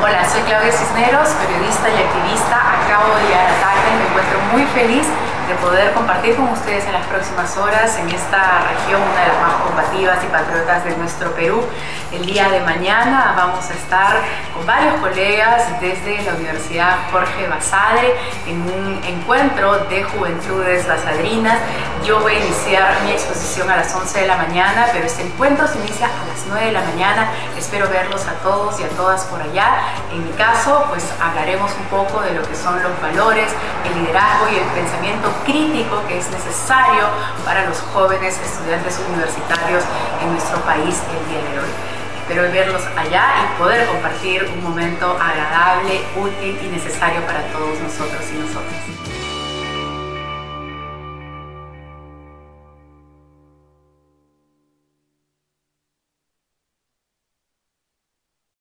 Hola, soy Claudia Cisneros, periodista y activista. Acabo de llegar a Tacna y me encuentro muy feliz de poder compartir con ustedes en las próximas horas en esta región, una de las más combativas y patriotas de nuestro Perú. El día de mañana vamos a estar con varios colegas desde la Universidad Jorge Basadre en un encuentro de juventudes basadrinas. Yo voy a iniciar mi exposición a las 11 de la mañana, pero este encuentro se inicia a las 9 de la mañana. Espero verlos a todos y a todas por allá. En mi caso, pues hablaremos un poco de lo que son los valores, el liderazgo y el pensamiento crítico que es necesario para los jóvenes estudiantes universitarios en nuestro país el día de hoy. Espero verlos allá y poder compartir un momento agradable, útil y necesario para todos nosotros y nosotras.